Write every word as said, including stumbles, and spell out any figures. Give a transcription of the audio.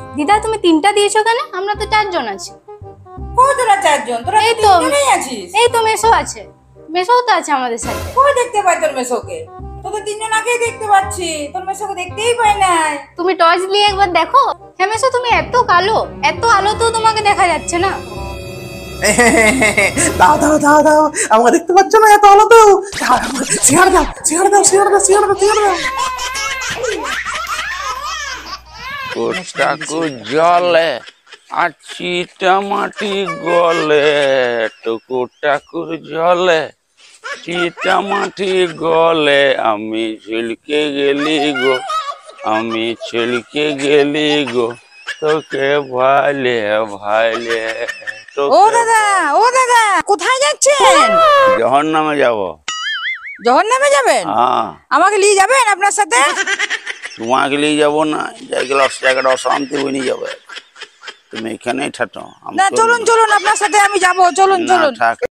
দিদা তুমি তিনটা দিয়েছো কেন? আমরা তো চারজন আছি। কই তোরা চারজন? তোরা এই এই তো তিনজনই আছিস? এই তো মেসো আছে, মেসোও তো আছে আমাদের সাথে। কই দেখতে পাই তোর মেসোকে? তোদের তিনজন আগেই দেখতে পাচ্ছি, তোর মেসোকে দেখতেই পাই নাই। তুমি টর্চ দিয়ে একবার দেখো। হ্যাঁ মেসো, তুমি এত কালো, এত আলো তো তোমাকে দেখা যাচ্ছে না। দাও দাও দাও দাও, আমাকে দেখতে পাচ্ছ না? এত আলো তো। সিগার দাও সিগার দাও সিগার দাও সিগার দাও সিগার দাও। কোটাকু জলে আর চিটা মাটি গলে, টুকুটাকুর জলে চিটা মাটি গলে, আমি ছিলকে গেলি গো, আমি ছিলকে গেলি গো, তোকে ভাইলে ভাইলে। ও দাদা, ও দাদা, কোথায় যাচ্ছেন? জাহান্নামে যাব। জহন্নামে যাবেন? হ্যাঁ। আমাকে নিয়ে যাবেন আপনার সাথে? তোমাকে নিয়ে যাবো না, যেগুলো জায়গাটা অশান্তি বনি যাবে, তুমি এখানেই ঠাটো। না চলুন চলুন, আপনার সাথে আমি যাব, চলুন চলুন।